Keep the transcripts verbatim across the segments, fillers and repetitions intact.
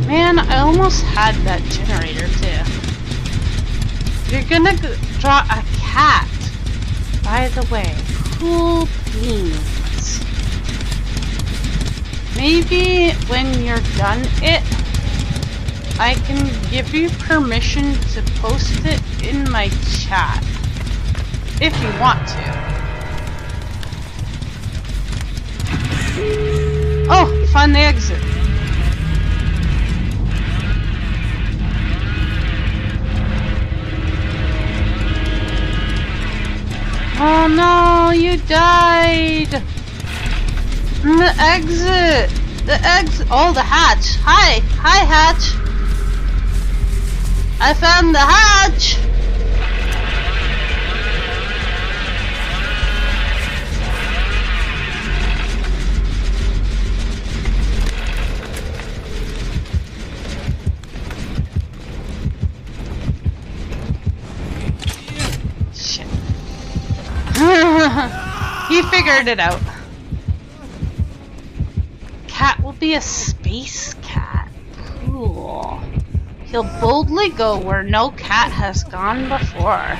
Man, I almost had that generator too. You're gonna g draw a cat. By the way, cool beans. Maybe when you're done it, I can give you permission to post it in my chat. If you want to. Oh, find the exit. Oh no, you died! The exit! The exit! Oh, the hatch! Hi! Hi, hatch! I found the hatch! He figured it out. Cat will be a space cat. Cool. He'll boldly go where no cat has gone before.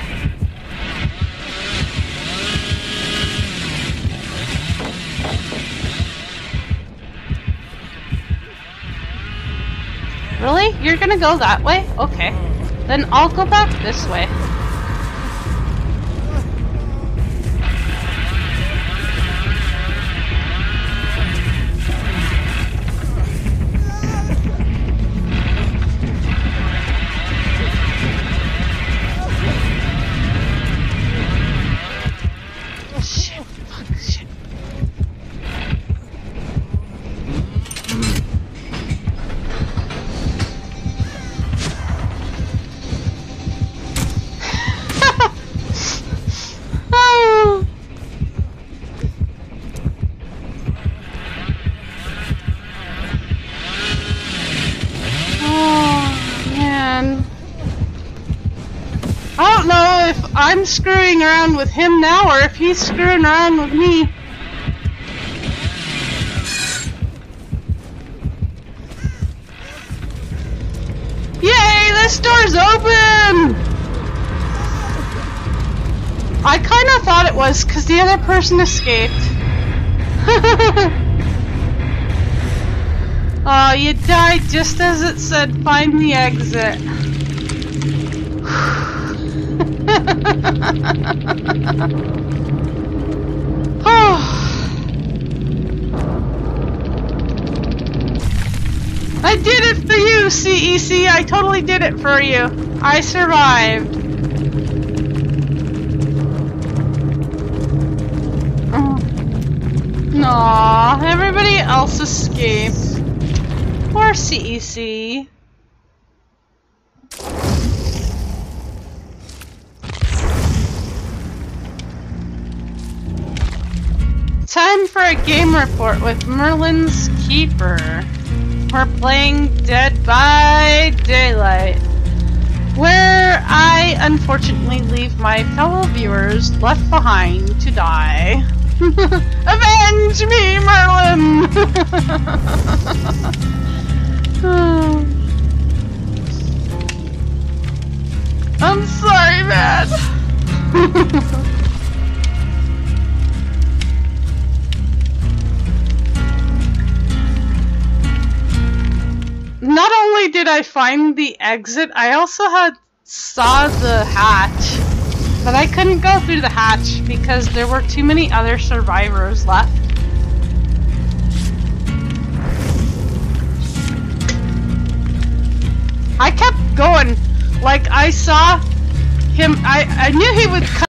Really? You're gonna go that way? Okay. Then I'll go back this way. I'm screwing around with him now, or if he's screwing around with me. Yay! This door's open! I kind of thought it was, because the other person escaped. Oh, you died just as it said, find the exit. I did it for you, C E C. I totally did it for you. I survived. Aww, everybody else escaped. Poor C E C. Time for a game report with Merlin's Keeper. We're playing Dead by Daylight, where I unfortunately leave my fellow viewers left behind to die. Avenge me, Merlin! I'm sorry, man. Not only did I find the exit, I also had saw the hatch, but I couldn't go through the hatch because there were too many other survivors left. I kept going, like I saw him, I, I knew he would come.